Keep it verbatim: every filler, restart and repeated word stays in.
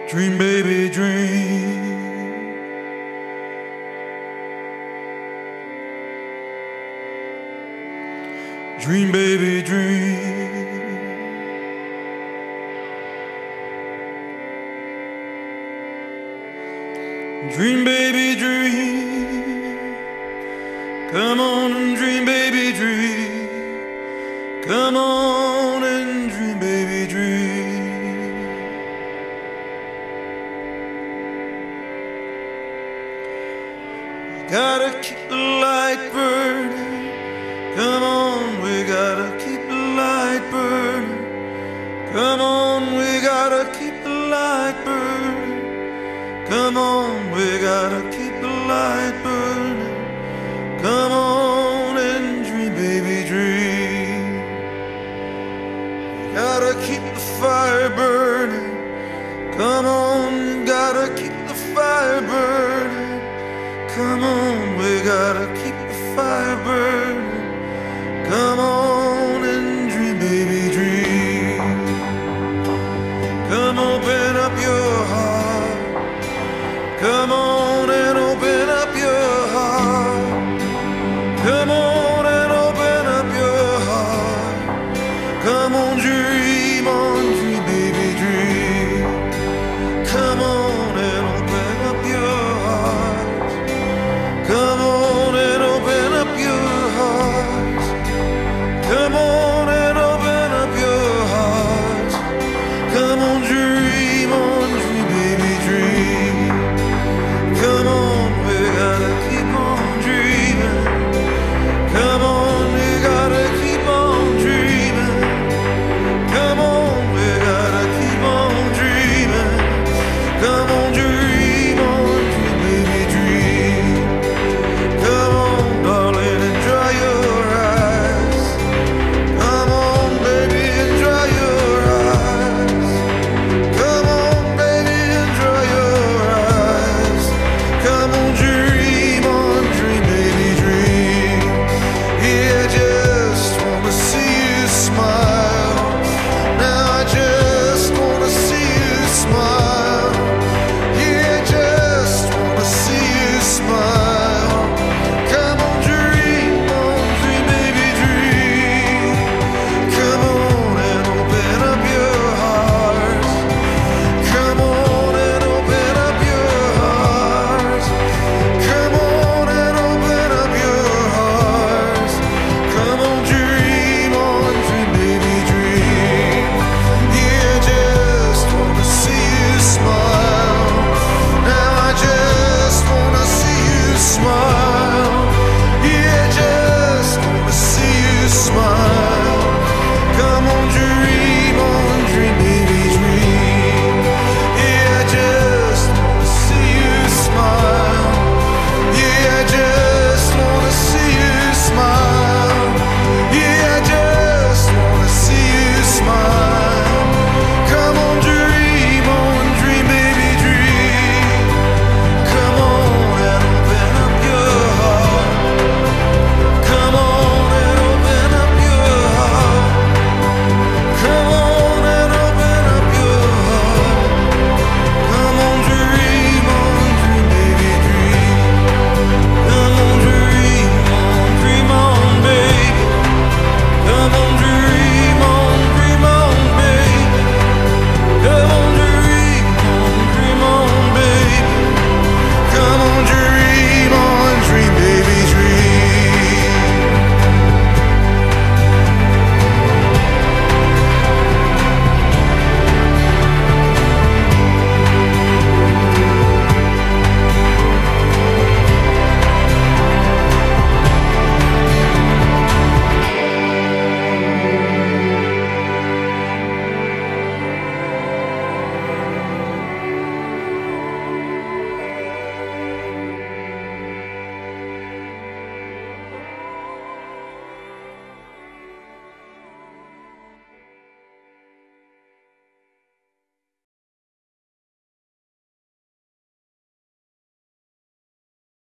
Dream, baby, dream. Dream, baby, dream. Dream, baby, dream. Come on and dream, baby, dream. Come on and dream, baby, dream. We gotta keep the light burning. Come on, we gotta keep the light burning. Come on, we gotta keep the light burning. Come on, we gotta keep the light burning. Come on and dream, baby, dream. We gotta keep the fire burning. Come on, gotta keep the fire burning. Come on, we gotta keep the fire burning. Come on and dream, baby, dream. Come open up your heart. Come on and open up your heart. Come on and open up your heart. Come on, dream on, dream.